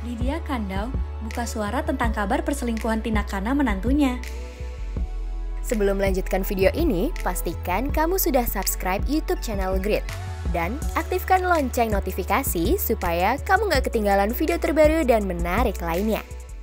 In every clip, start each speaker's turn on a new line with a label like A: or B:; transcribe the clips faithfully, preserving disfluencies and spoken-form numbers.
A: Lydia Kandau buka suara tentang kabar perselingkuhan Tina Kana menantunya.
B: Sebelum melanjutkan video ini, pastikan kamu sudah subscribe YouTube channel Grit dan aktifkan lonceng notifikasi supaya kamu gak ketinggalan video terbaru dan menarik lainnya.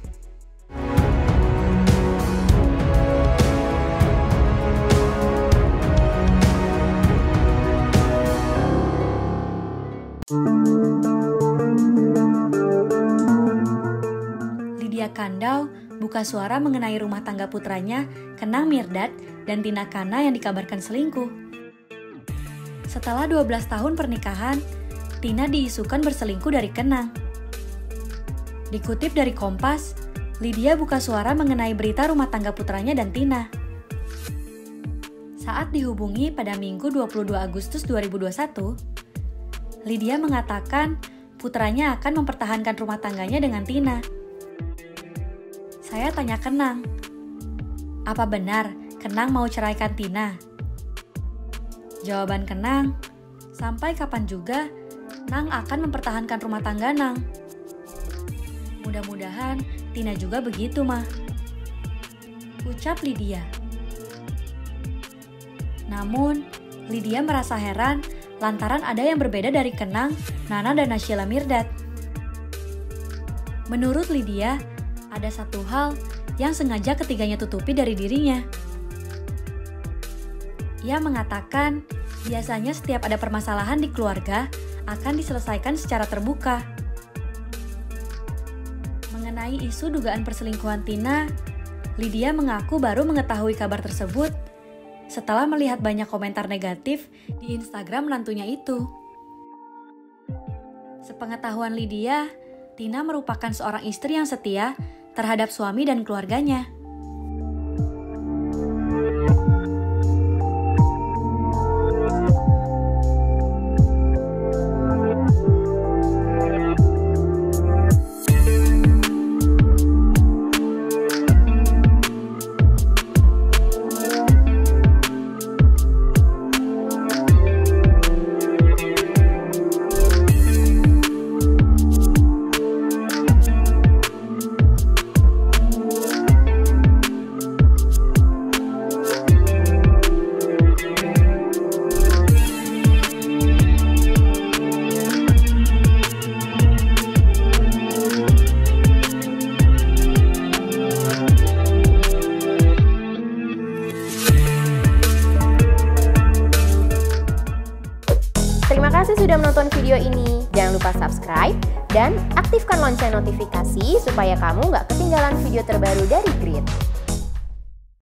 A: Lydia Kandau buka suara mengenai rumah tangga putranya, Kenang Mirdad dan Tina Kana yang dikabarkan selingkuh. Setelah dua belas tahun pernikahan, Tina diisukan berselingkuh dari Kenang. Dikutip dari Kompas, Lydia buka suara mengenai berita rumah tangga putranya dan Tina. Saat dihubungi pada Minggu dua puluh dua Agustus dua ribu dua puluh satu, Lydia mengatakan putranya akan mempertahankan rumah tangganya dengan Tina. Saya tanya Kenang, apa benar Kenang mau ceraikan Tina? Jawaban Kenang, sampai kapan juga Nang akan mempertahankan rumah tangga Nang. Mudah-mudahan Tina juga begitu mah, ucap Lydia. Namun, Lydia merasa heran lantaran ada yang berbeda dari Kenang, Nana, dan Naysila Mirdad. Menurut Lydia, ada satu hal yang sengaja ketiganya tutupi dari dirinya. Ia mengatakan, biasanya setiap ada permasalahan di keluarga akan diselesaikan secara terbuka. Mengenai isu dugaan perselingkuhan Tina, Lydia mengaku baru mengetahui kabar tersebut setelah melihat banyak komentar negatif di Instagram menantunya itu. Sepengetahuan Lydia, Tina merupakan seorang istri yang setia terhadap suami dan keluarganya.
B: Terima kasih sudah menonton video ini. Jangan lupa subscribe dan aktifkan lonceng notifikasi supaya kamu nggak ketinggalan video terbaru dari Grit.